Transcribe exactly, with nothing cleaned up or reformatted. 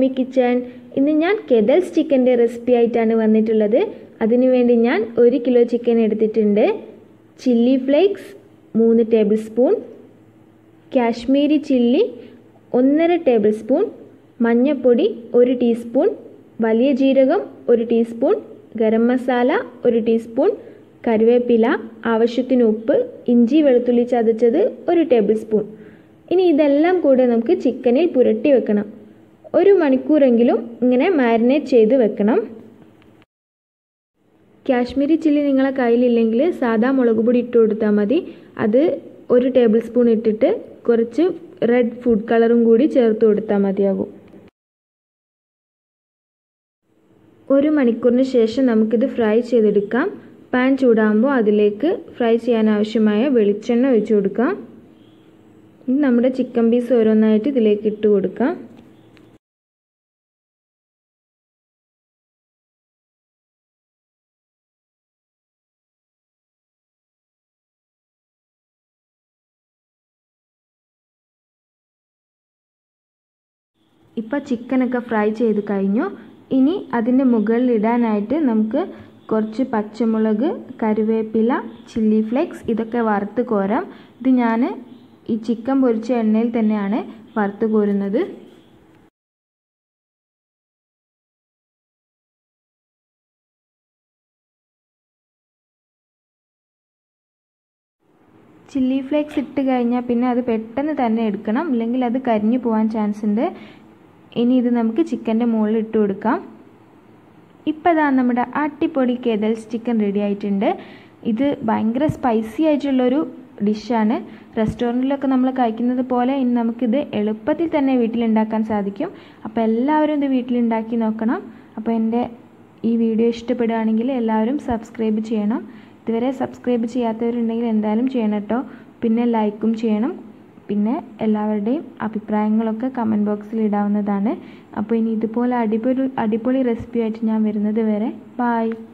Mummy kitchen. ഇന്ന് ഞാൻ കെതൽസ് ചിക്കൻ്റെ റെസിപ്പി ആയിട്ടാണ് വന്നിട്ടുള്ളത്. അതിനുവേണ്ടി ഞാൻ ഒരു കിലോ ചിക്കൻ എടുത്തിട്ടുണ്ട്. ചില്ലി ഫ്ലേക്സ് മൂന്ന് ടേബിൾ സ്പൂൺ, കാശ്മീരി ചില്ലി ഒന്നര ടേബിൾ സ്പൂൺ, മഞ്ഞൾപ്പൊടി ഒരു ടീസ്പൂൺ, വലിയ ജീരകം ഒരു ടീസ്പൂൺ, ഗരം മസാല ഒരു ടീസ്പൂൺ, കറിവേപ്പില, ആവശ്യത്തിന് ഉപ്പ്, ഇഞ്ചി വെളുത്തുള്ളി ചതച്ചത് ഒരു ടേബിൾ സ്പൂൺ. ഇനി ഇതെല്ലാം കൂടെ നമുക്ക് ചിക്കനിൽ പുരട്ടി വെക്കണം. ഒരു മണിക്കൂറെങ്കിലും ഇങ്ങനെ മാരിനേറ്റ് ചെയ്ത് വെക്കണം. കാശ്മീരി ചില്ലി നിങ്ങളെ കയ്യിലില്ലെങ്കിൽ സാദാ മുളക് പൊടി ഇട്ട് കൊടുത്താൽ മതി. അത് ഒരു ടേബിൾ സ്പൂൺ ഇട്ടിട്ട് കുറച്ച് റെഡ് ഫുഡ് കളറും കൂടി ചേർത്ത് കൊടുത്താൽ മതിയാകും. ഒരു മണിക്കൂറിന് ശേഷം നമുക്കിത് ഫ്രൈ ചെയ്തെടുക്കാം. പാൻ ചൂടാകുമ്പോൾ അതിലേക്ക് ഫ്രൈ ചെയ്യാൻ ആവശ്യമായ വെളിച്ചെണ്ണ ഒഴിച്ചു കൊടുക്കാം. ഇനി നമ്മുടെ ചിക്കൻ പീസ് ഓരോന്നായിട്ട് ഇതിലേക്ക് ഇട്ട് കൊടുക്കാം. ഇപ്പോൾ ചിക്കനൊക്കെ ഫ്രൈ ചെയ്ത് കഴിഞ്ഞു. ഇനി അതിൻ്റെ മുകളിൽ ഇടാനായിട്ട് നമുക്ക് കുറച്ച് പച്ചമുളക്, കറിവേപ്പില, ചില്ലി ഫ്ലേക്സ് ഇതൊക്കെ വറുത്ത് കോരാം. ഇത് ഞാൻ ഈ ചിക്കൻ പൊരിച്ച എണ്ണയിൽ തന്നെയാണ് വറുത്ത് കോരുന്നത്. ചില്ലി ഫ്ലേക്സ് ഇട്ട് കഴിഞ്ഞാൽ പിന്നെ അത് പെട്ടെന്ന് തന്നെ എടുക്കണം, ഇല്ലെങ്കിൽ അത് കരിഞ്ഞു പോകാൻ ചാൻസ് ഉണ്ട്. ഇനി ഇത് നമുക്ക് ചിക്കൻ്റെ മുകളിൽ ഇട്ട് കൊടുക്കാം. ഇപ്പോൾ ഇതാ നമ്മുടെ അടിപൊളി കെതൽസ് ചിക്കൻ റെഡി ആയിട്ടുണ്ട്. ഇത് ഭയങ്കര സ്പൈസി ആയിട്ടുള്ളൊരു ഡിഷാണ്. റെസ്റ്റോറൻറ്റിലൊക്കെ നമ്മൾ കഴിക്കുന്നത് പോലെ ഇനി നമുക്കിത് എളുപ്പത്തിൽ തന്നെ വീട്ടിലുണ്ടാക്കാൻ സാധിക്കും. അപ്പോൾ എല്ലാവരും ഇത് വീട്ടിലുണ്ടാക്കി നോക്കണം. അപ്പോൾ എൻ്റെ ഈ വീഡിയോ ഇഷ്ടപ്പെടുകയാണെങ്കിൽ എല്ലാവരും സബ്സ്ക്രൈബ് ചെയ്യണം. ഇതുവരെ സബ്സ്ക്രൈബ് ചെയ്യാത്തവരുണ്ടെങ്കിൽ എന്തായാലും ചെയ്യണം കേട്ടോ. പിന്നെ ലൈക്കും ചെയ്യണം. പിന്നെ എല്ലാവരുടെയും അഭിപ്രായങ്ങളൊക്കെ കമൻറ്റ് ബോക്സിൽ ഇടാവുന്നതാണ്. അപ്പോൾ ഇനി ഇതുപോലെ അടിപൊളി അടിപൊളി റെസിപ്പി ആയിട്ട് ഞാൻ വരുന്നത് വരെ ബൈ.